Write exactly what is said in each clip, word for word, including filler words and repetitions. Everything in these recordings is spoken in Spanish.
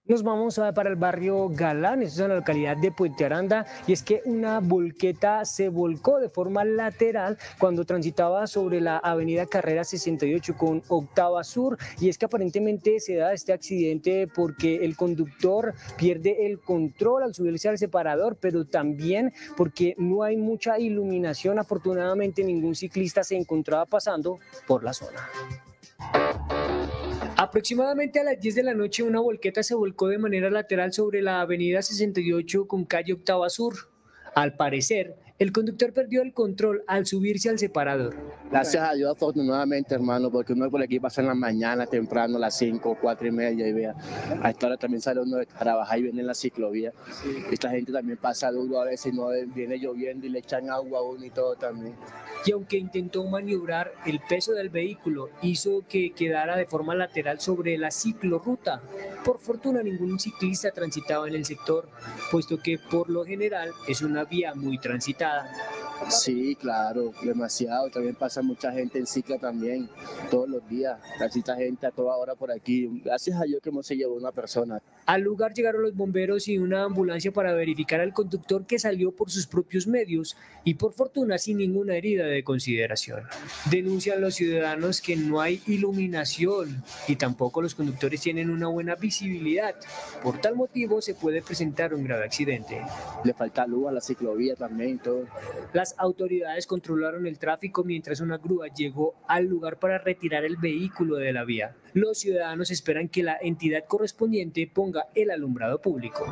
Nos vamos a, para el barrio Galán, esto es en la localidad de Puente Aranda, y es que una volqueta se volcó de forma lateral cuando transitaba sobre la avenida Carrera sesenta y ocho con Octava Sur, y es que aparentemente se da este accidente porque el conductor pierde el control al subirse al separador, pero también porque no hay mucha iluminación. Afortunadamente ningún ciclista se encontraba pasando por la zona. Aproximadamente a las diez de la noche, una volqueta se volcó de manera lateral sobre la avenida sesenta y ocho con calle Octava Sur. Al parecer, el conductor perdió el control al subirse al separador. Gracias a Dios, afortunadamente, hermano, porque uno por aquí pasa en la mañana, temprano, a las cinco, cuatro y media, y vea, a esta hora también sale uno de trabajar y viene en la ciclovía. Sí. Esta gente también pasa duro a veces, no viene lloviendo y le echan agua a uno y todo también. Y aunque intentó maniobrar, el peso del vehículo hizo que quedara de forma lateral sobre la ciclorruta. Por fortuna, ningún ciclista transitaba en el sector, puesto que por lo general es una vía muy transitada. Sí, claro, demasiado. También pasa mucha gente en cicla también, todos los días. Transita gente a toda hora por aquí. Gracias a Dios que no se llevó una persona. Al lugar llegaron los bomberos y una ambulancia para verificar al conductor, que salió por sus propios medios y por fortuna sin ninguna herida de consideración. Denuncian los ciudadanos que no hay iluminación y tampoco los conductores tienen una buena visibilidad. Por tal motivo se puede presentar un grave accidente. Le falta luz a la ciclovía también, todo. Las autoridades controlaron el tráfico mientras una grúa llegó al lugar para retirar el vehículo de la vía. Los ciudadanos esperan que la entidad correspondiente ponga el alumbrado público.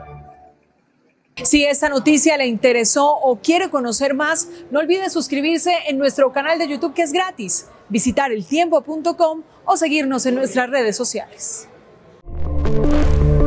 Si esta noticia le interesó o quiere conocer más, no olvide suscribirse en nuestro canal de YouTube, que es gratis, visitar el tiempo punto com o seguirnos en nuestras redes sociales.